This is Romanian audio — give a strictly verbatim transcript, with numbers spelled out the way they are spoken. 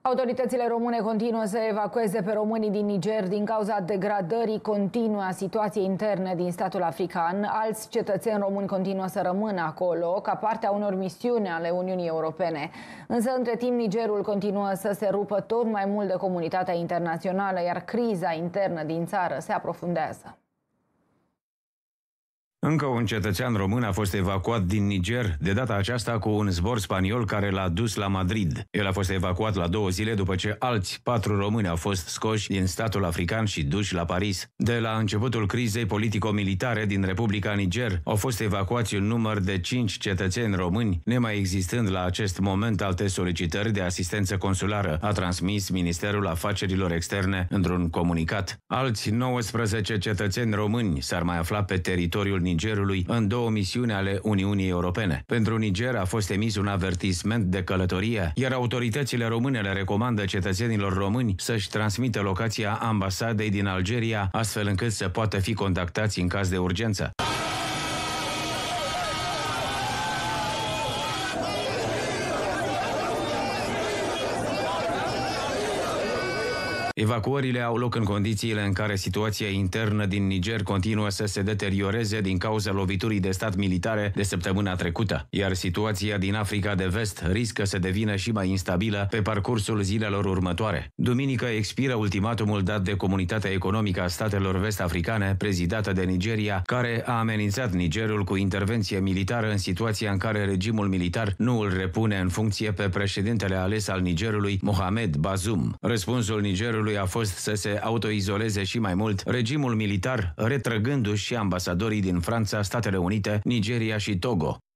Autoritățile române continuă să evacueze pe românii din Niger din cauza degradării continue a situației interne din statul african. Alți cetățeni români continuă să rămână acolo ca parte a unor misiuni ale Uniunii Europene. Însă, între timp, Nigerul continuă să se rupă tot mai mult de comunitatea internațională, iar criza internă din țară se aprofundează. Încă un cetățean român a fost evacuat din Niger, de data aceasta cu un zbor spaniol care l-a dus la Madrid. El a fost evacuat la două zile după ce alți patru români au fost scoși din statul african și duși la Paris. De la începutul crizei politico-militare din Republica Niger au fost evacuați un număr de cinci cetățeni români, nemai existând la acest moment alte solicitări de asistență consulară, a transmis Ministerul Afacerilor Externe într-un comunicat. Alți nouăsprezece cetățeni români s-ar mai afla pe teritoriul Nigerului în două misiuni ale Uniunii Europene. Pentru Niger a fost emis un avertisment de călătorie, iar autoritățile române le recomandă cetățenilor români să-și transmită locația ambasadei din Algeria, astfel încât să poată fi contactați în caz de urgență. Evacuările au loc în condițiile în care situația internă din Niger continuă să se deterioreze din cauza loviturii de stat militare de săptămâna trecută, iar situația din Africa de Vest riscă să devină și mai instabilă pe parcursul zilelor următoare. Duminică expiră ultimatumul dat de Comunitatea Economică a Statelor Vest-Africane, prezidată de Nigeria, care a amenințat Nigerul cu intervenție militară în situația în care regimul militar nu îl repune în funcție pe președintele ales al Nigerului, Mohamed Bazoum. Răspunsul Nigerului a fost să se autoizoleze și mai mult, regimul militar retrăgându-și și ambasadorii din Franța, Statele Unite, Nigeria și Togo.